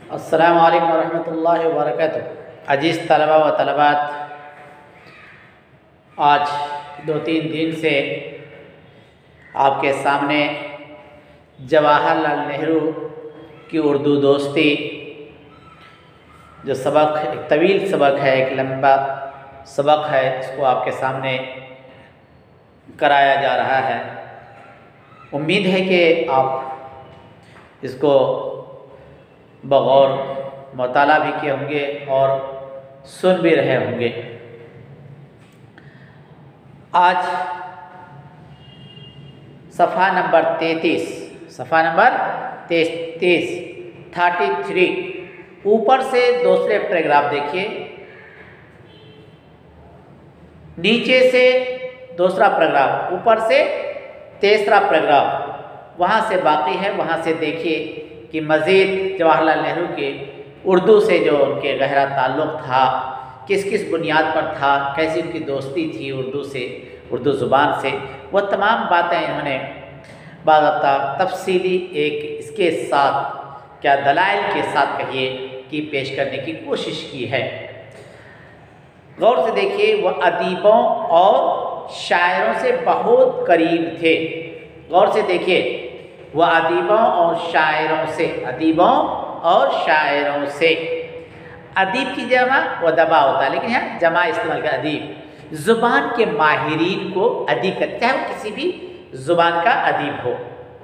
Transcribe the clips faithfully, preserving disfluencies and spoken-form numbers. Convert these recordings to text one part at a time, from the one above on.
अस्सलामु अलैकुम वरहमतुल्लाहि वबरकातुह। अजीज़ तलबा व तलबात, आज दो तीन दिन से आपके सामने जवाहरलाल नेहरू की उर्दू दोस्ती जो सबक, एक तवील सबक है, एक लंबा सबक है, इसको आपके सामने कराया जा रहा है। उम्मीद है कि आप इसको बगौर मुताला भी किए होंगे और सुन भी रहे होंगे। आज सफ़ा नंबर तैंतीस सफ़ा नंबर तैंतीस थर्टी थ्री ऊपर से दूसरे पैराग्राफ देखिए, नीचे से दूसरा पैराग्राफ, ऊपर से तीसरा पैराग्राफ, वहाँ से बाकी है। वहाँ से देखिए कि मज़ीद जवाहरलाल नेहरू के उर्दू से जो उनके गहरा ताल्लुक़ था, किस किस बुनियाद पर था, कैसी उनकी दोस्ती थी उर्दू से, उर्दू ज़ुबान से, वह तमाम बातें इन्होंने बाज़ाब्ता तफसीली एक इसके साथ, क्या दलाइल के साथ कहिए, कि पेश करने की कोशिश की है। गौर से देखिए, वह अदीबों और शायरों से बहुत करीब थे। गौर से देखिए, वह अदीबों और शायरों से, अदीबों और शायरों से, अदीब की जमा व दबा होता है, लेकिन यहाँ जमा इस्तेमाल का अदीब, ज़ुबान के माहिरीन को अदीब कहते हैं, वो किसी भी ज़ुबान का अदीब हो।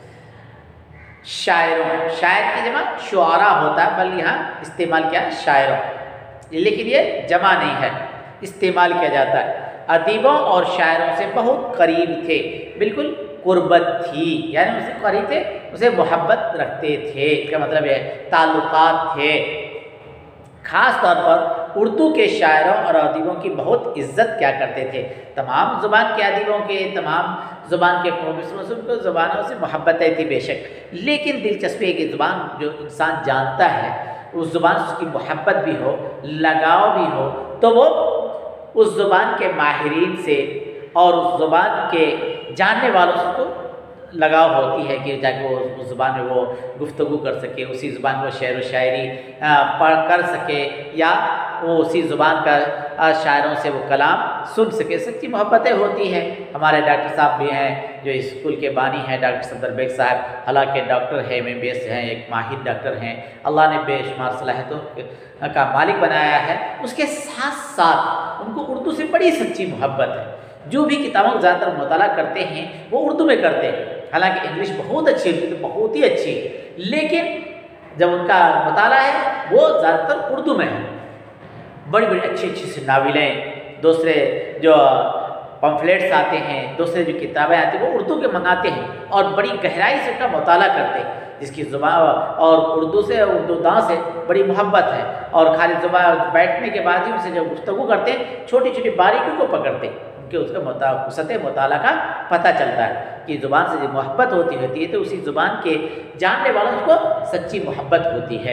शायरों, शायर की जमा शुआरा होता है, बल्कि यहाँ इस्तेमाल क्या है, शायरों, लेकिन ये जमा नहीं है, इस्तेमाल किया जाता है। अदीबों और शायरों से बहुत करीब थे, बिल्कुल कुर्बत थी, यानी उसे करीब थे, उसे मोहब्बत रखते थे, इसका मतलब है ताल्लुकात थे। ख़ास तौर पर उर्दू के शायरों और अदीबों की बहुत इज्जत क्या करते थे। तमाम ज़ुबान के अदीबों के, तमाम ज़ुबान के प्रोफेसरों से, उनको ज़ुबानों से मोहब्बतें थी बेशक, लेकिन दिलचस्पी है कि ज़ुबान जो इंसान जानता है, उस ज़ुबान से उसकी मोहब्बत भी हो, लगाव भी हो, तो वो उस ज़ुबान के माहिरीन से और उस ज़ुबान के जानने वालों से तो लगाव होती है कि ताकि वो उस ज़ुबान में वो गुफ्तगू कर सके, उसी ज़ुबान में शेर व शायरी पढ़ कर सके, या वो उसी ज़ुबान का शायरों से वो कलाम सुन सके। सच्ची मोहब्बतें होती हैं। हमारे डॉक्टर साहब भी हैं जो स्कूल के बानी हैं, डॉक्टर सफदर बेग साहब, हालांकि डॉक्टर है, एम एम बी एस हैं, एक माहिर डॉक्टर हैं, अल्लाह ने बेशुमार सलाहियतों का मालिक बनाया है। उसके साथ साथ उनको उर्दू से बड़ी सच्ची मोहब्बत है। जो भी किताबों को ज़्यादातर मुताला करते हैं वो उर्दू में करते हैं, हालांकि इंग्लिश बहुत अच्छी है, तो बहुत ही अच्छी है, लेकिन जब उनका मुताला है वो ज़्यादातर उर्दू में है। बड़ी बड़ी अच्छी अच्छी सी नावलें, दूसरे जो पम्फलेट्स आते हैं, दूसरे जो किताबें आती हैं, वो उर्दू के मंगाते हैं और बड़ी गहराई से उनका मुताला करते हैं, जिसकी ज़ुबान और उर्दू से, उर्दूदां से बड़ी मोहब्बत है। और खाली ज़ुबान बैठने के बाद ही उनसे जब गुफ्तगू करते हैं, छोटी छोटी बारीकियों को पकड़ते हैं, कि उसका मुता सतह मुताला का पता चलता है कि ज़ुबान से जो मोहब्बत होती होती है, तो उसी ज़ुबान के जानने वालों को सच्ची मोहब्बत होती है।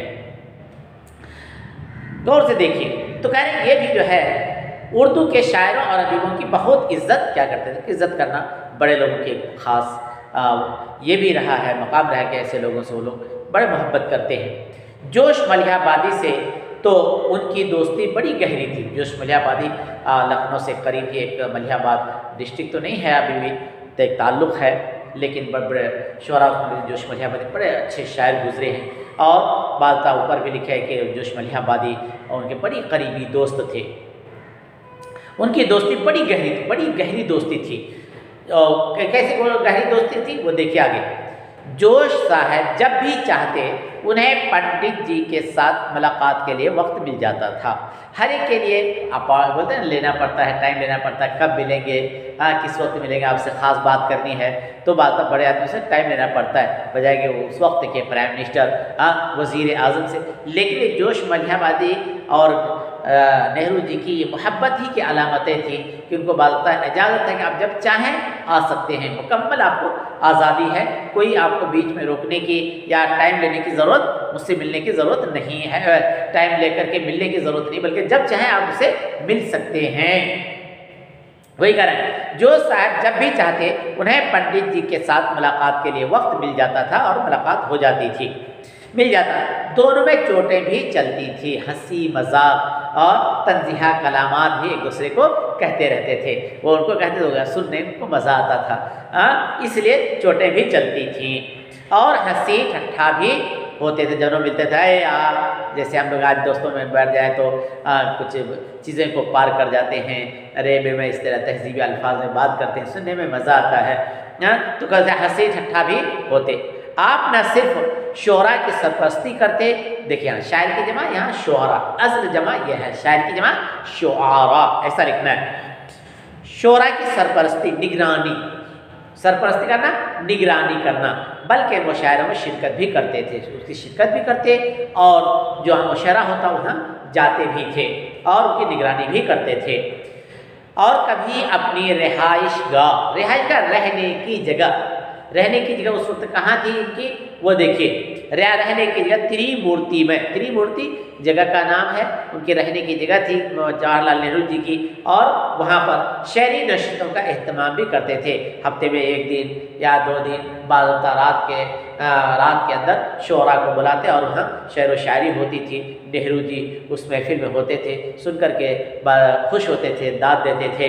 गौर से देखिए, तो कह रहे ये भी जो है उर्दू के शायरों और अदीबों की बहुत इज्जत क्या करते थे। इज्जत करना बड़े लोगों की ख़ास ये भी रहा है, मकाम रहा है कि ऐसे लोगों से वो लोग बड़े मोहब्बत करते हैं। जोश मलिहाबादी से तो उनकी दोस्ती बड़ी गहरी थी। जोश मलिहाबादी लखनऊ से करीब ही, एक मलिहाबाद डिस्ट्रिक्ट तो नहीं है अभी भी, तो एक ताल्लुक़ है, लेकिन बड़े बड़े शुरा जोश मलिहाबादी बड़े अच्छे शायर गुजरे हैं। और बालता ऊपर भी लिखा है कि जोश मलिहाबादी और उनके बड़ी करीबी दोस्त थे। उनकी दोस्ती बड़ी गहरी थी, बड़ी गहरी दोस्ती थी। और कैसे वो गहरी दोस्ती थी वो देखिए आगे। जोश साहब जब भी चाहते उन्हें पंडित जी के साथ मुलाकात के लिए वक्त मिल जाता था। हर एक के लिए आप बोलते हैं लेना पड़ता है, टाइम लेना पड़ता है, कब मिलेंगे, हाँ किस वक्त मिलेंगे, आपसे ख़ास बात करनी है, तो बात तो बड़े आदमी से टाइम लेना पड़ता है, बजाय कि उस वक्त के प्राइम मिनिस्टर, हाँ वज़ीर आज़म से। लेकिन जोश मलिहाबादी और नेहरू जी की ये मोहब्बत ही की अलामतें थी कि उनको बालता है इजाज़त है कि आप जब चाहें आ सकते हैं, मुकम्मल आपको आज़ादी है, कोई आपको बीच में रोकने की या टाइम लेने की ज़रूरत, मुझसे मिलने की ज़रूरत नहीं है, टाइम लेकर के मिलने की ज़रूरत नहीं, बल्कि जब चाहें आप उससे मिल सकते हैं। वही कह रहे हैं, जो साहब जब भी चाहते उन्हें पंडित जी के साथ मुलाकात के लिए वक्त मिल जाता था और मुलाकात हो जाती थी। मिल जाता। दोनों में चोटें भी चलती थी, हंसी मजाक और तंजीहा कलामात भी एक दूसरे को कहते रहते थे। वो उनको कहते होगा, सुनने उनको मज़ा आता था, आ, इसलिए चोटें भी चलती थीं और हंसी ठट्ठा भी होते थे। जब मिलते थे यार, जैसे हम लोग आज दोस्तों में बैठ जाए तो आ, कुछ चीज़ें को पार कर जाते हैं, अरे बे मैं इस तरह तहजीबी अल्फाज में बात करते हैं, सुनने में मज़ा आता है, आ, तो कहते हंसी ठट्ठा भी होते। आप न सिर्फ शोरा की सरपरस्ती करते, देखिए यहाँ शायर की जमा, यहाँ शोरा, असल जमा यह है, शायर की जमा शोआरा, ऐसा लिखना है। शोरा की सरपरस्ती, निगरानी, सरपरस्ती करना, निगरानी करना, बल्कि मुशायरों में शिरकत भी करते थे, उसकी शिरकत भी करते और जो मुशायरा होता वहाँ जाते भी थे और उनकी निगरानी भी करते थे। और कभी अपनी रिहाइश गाह, रिहाइश गाह रहने की जगह, रहने की जगह उस वक्त कहाँ थी इनकी, वो देखिए रहने की जगह त्रिमूर्ति में, त्रिमूर्ति जगह का नाम है, उनके रहने की जगह थी जवाहरलाल नेहरू जी की, और वहाँ पर शहरी नशस्तों का एहतमाम भी करते थे। हफ्ते में एक दिन या दो दिन बाद रात के आ, रात के अंदर शोरा को बुलाते और वहाँ शेर व शायरी होती थी। नेहरू जी उस महफिल में होते थे, सुन कर के खुश होते थे, दाद देते थे,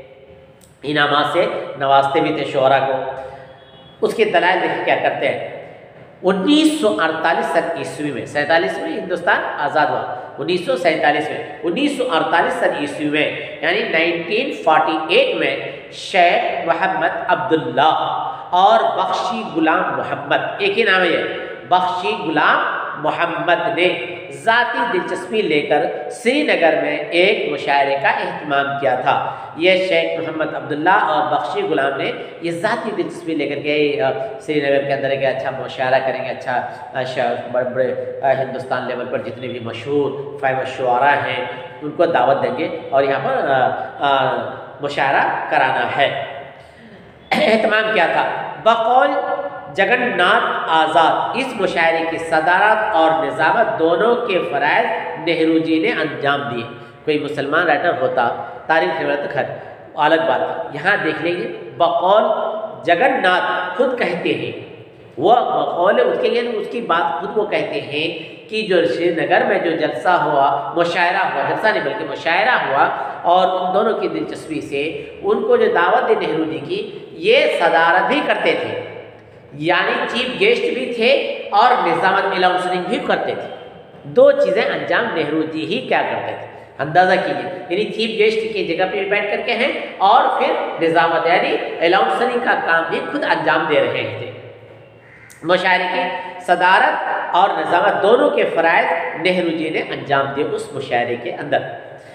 इनामात से नवाजते भी थे शोरा को। उसके दलाइल देखिए क्या करते हैं। उन्नीस सौ अड़तालीस सन ईस्वी में, सैंतालीस में हिंदुस्तान आज़ाद हुआ, उन्नीस सौ सैंतालीस में, उन्नीस सौ अड़तालीस सन ईस्वी में यानी उन्नीस सौ अड़तालीस में शेख मोहम्मद अब्दुल्ला और बख्शी गुलाम मोहम्मद, एक ही नाम है, बख्शी गुलाम मोहम्मद ने ज़ाती दिलचस्पी लेकर श्रीनगर में एक मुशायरे का एहतमाम किया था। ये शेख मोहम्मद अब्दुल्ला और बख्शी गुलाम ने ये ज़ाती दिलचस्पी लेकर के श्रीनगर के अंदर के अच्छा मुशायरा करेंगे, अच्छा अच्छा बड़े बड़े हिंदुस्तान लेवल पर जितने भी मशहूर फेमस शुआरा हैं उनको दावत देंगे और यहाँ पर मुशायरा कराना है, एहतमाम किया था। बकौल जगन्नाथ आज़ाद इस मुशायरे की सदारत और निज़ामत दोनों के फ़राइज़ नेहरू जी ने अंजाम दिए। कोई मुसलमान राइटर होता तारीख़ खैर अलग बात, यहाँ देख लीजिए बकौल जगन्नाथ खुद कहते हैं, वह बकौल उसके लिए उसकी बात खुद वो कहते हैं कि जो श्रीनगर में जो जलसा हुआ, मुशायरा हुआ, जलसा नहीं बल्कि मुशायरा हुआ और उन दोनों की दिलचस्पी से उनको जो दावत दी नेहरू जी की, ये सदारत भी करते थे, यानी चीफ गेस्ट भी थे और निज़ामत अनाउंसिंग भी करते थे। दो चीज़ें अंजाम नेहरू जी ही क्या करते थे, अंदाज़ा कीजिए, यानी चीफ गेस्ट की जगह पे बैठ करके हैं और फिर निज़ामत यानी अनाउंसिंग का काम भी खुद अंजाम दे रहे थे। मुशायरे की सदारत और निज़ामत दोनों के फ़राइज़ नेहरू जी ने अंजाम दिए उस मुशायरे के अंदर।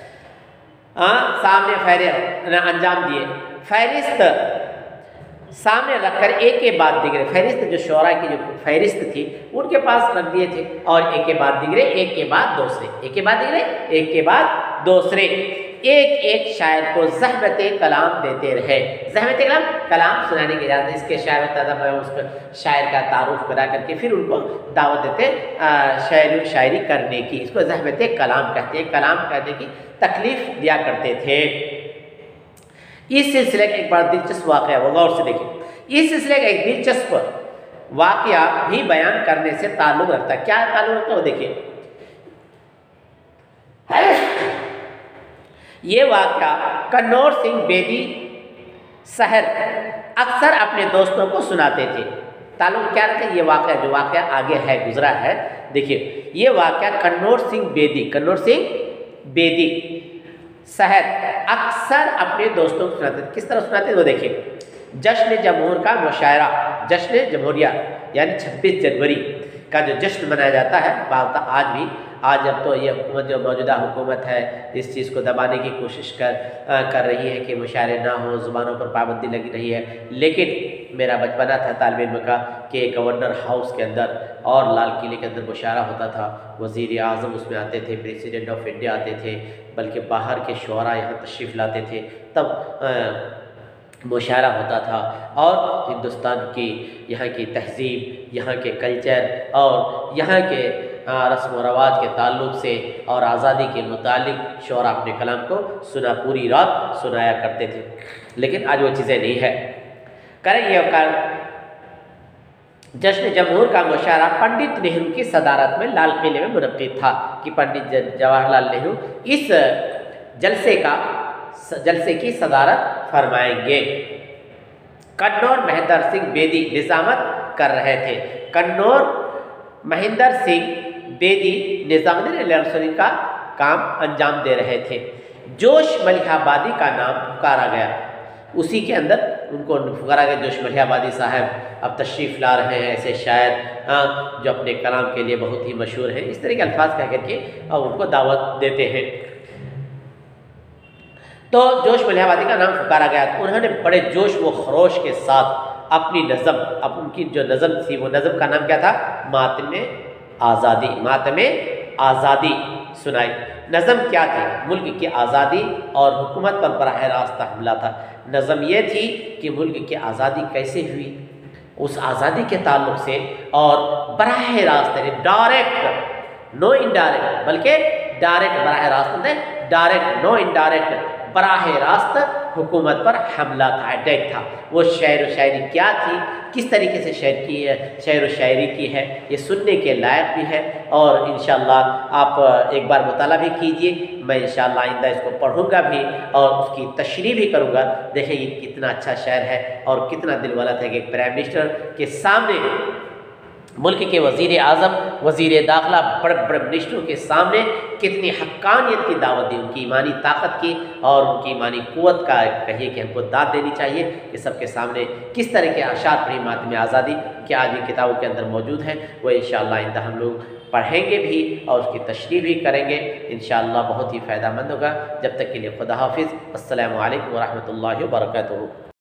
आ, सामने फहरे अंजाम दिए, फहरिस्त सामने रखकर एक के बाद दिगरे, फहरिस्त जो शोरा की जो फहरिस्त थी उनके पास रख दिए थे और एक के बाद दिगरे, एक के बाद दूसरे, एक के बाद दिगरे, एक के बाद दूसरे, एक एक शायर को ज़हमत कलाम देते रहे। ज़हमत कलाम कलाम सुनाने की इजाज़त, इसके शायर होता था, मैं उसको शायर का तारुफ करा करके फिर उनको दावत देते शायरी शायरी करने की, इसको ज़हमत कलाम कहते हैं, कलाम करने की तकलीफ़ दिया करते थे। इस सिलसिले का एक बड़ा दिलचस्प वाक़या, वो गौर से देखिए, इस सिलसिले का एक दिलचस्प वाक़या भी बयान करने से ताल्लुक़ रखता है। क्या ताल्लुक़ रखता है वो देखिए। ये वाक़या कन्नौर सिंह बेदी सहर अक्सर अपने दोस्तों को सुनाते थे। ताल्लुक़ क्या रखता है ये वाक़या, जो वाक़या आगे है गुजरा है, देखिए ये वाक़या कन्नौर सिंह बेदी, कन्नौर सिंह बेदी सहर अक्सर अपने दोस्तों को सुनाते थे। किस तरह सुनाते थे वो देखिए। जश्न जमहूर का मुशायरा, जश्न जमहूरिया यानी छब्बीस जनवरी का जो जश्न मनाया जाता है बावता आज भी, आज अब तो ये हुकूमत जो मौजूदा हुकूमत है इस चीज़ को दबाने की कोशिश कर आ, कर रही है कि मुशायरे ना हो, ज़ुबानों पर पाबंदी लगी रही है, लेकिन मेरा बचपना था तालिब इल्म का कि गवर्नर हाउस के अंदर और लाल किले के अंदर मुशायरा होता था, वज़ीर आज़म उसमें आते थे, प्रेसिडेंट ऑफ इंडिया आते थे, बल्कि बाहर के शुअरा यहाँ तशरीफ़ लाते थे, तब मुशायरा होता था और हिंदुस्तान की यहाँ की तहज़ीब, यहाँ के कल्चर और यहाँ के रस्म व रवाज के ताल्लुक़ से और आज़ादी के मुतालिक शुअरा अपने कलाम को सुना, पूरी रात सुनाया करते थे। लेकिन आज वो चीज़ें नहीं है। करें ये कर जश्न जमहूर का मुशायरा पंडित नेहरू की सदारत में लाल किले में मुनक्किद था कि पंडित जवाहरलाल नेहरू इस जलसे का जलसे की सदारत फरमाएंगे। कन्नौर महेंद्र सिंह बेदी निजामत कर रहे थे। कन्नौर महेंद्र सिंह बेदी निजामुद्दीन का काम अंजाम दे रहे थे। जोश मलिहाबादी का नाम पुकारा गया, उसी के अंदर उनको पुकारा गया। जोश मलिहाबादी साहब अब तशरीफ़ ला रहे हैं, ऐसे शायर हाँ जो अपने कलाम के लिए बहुत ही मशहूर हैं। इस तरह के अल्फाज कह करके अब उनको दावत देते हैं। तो जोश मलिहाबादी का नाम पुकारा गया तो उन्होंने बड़े जोश व खरोश के साथ अपनी नज़म, अब उनकी जो नज़म थी वो नज़म का नाम क्या था? मातमे आज़ादी। मातमे आज़ादी सुनाई। नज़म क्या थी? मुल्क की आज़ादी और हुकूमत पर बराह रास्त हमला था। नज़म ये थी कि मुल्क की आज़ादी कैसे हुई, उस आज़ादी के ताल्लुक़ से, और बराह रास्त डायरेक्ट, नो इनडायरेक्ट, बल्कि डायरेक्ट बराह रास्त नहीं, डायरेक्ट नो इनडायरेक्ट बराह रास्त हुकूमत पर हमला था, अटैक था। वो शेर व शायरी क्या थी, किस तरीके से शेर की है, शेर व शायरी की है, ये सुनने के लायक भी है। और इंशाअल्लाह आप एक बार मुताला भी कीजिए। मैं इंशाअल्लाह आइंदा इसको पढ़ूंगा भी और उसकी तशरीह भी करूंगा। देखिए ये कितना अच्छा शेर है और कितना दिल वाला था कि एक प्राइम मिनिस्टर के सामने, मुल्क के वज़ीर आज़म, वज़ीर दाखिला, बड़े बड़े मिनिस्टरों के सामने कितनी हक्कानियत की दावत दी, उनकी ईमानी ताकत की और उनकी ईमानी क़ुव्वत का कहिए कि हमको दाद देनी चाहिए कि सबके सामने किस तरह के आशार पढ़ी मातमे आज़ादी कि आज भी किताबों के अंदर मौजूद हैं। वो इंशाअल्लाह आइंदा हम लोग पढ़ेंगे भी और उसकी तशरीह भी करेंगे। इंशाअल्लाह बहुत ही फ़ायदेमंद होगा। जब तक के लिए खुदा हाफिज़। अस्सलामु अलैकुम व रहमतुल्लाहि व बरकातुहू।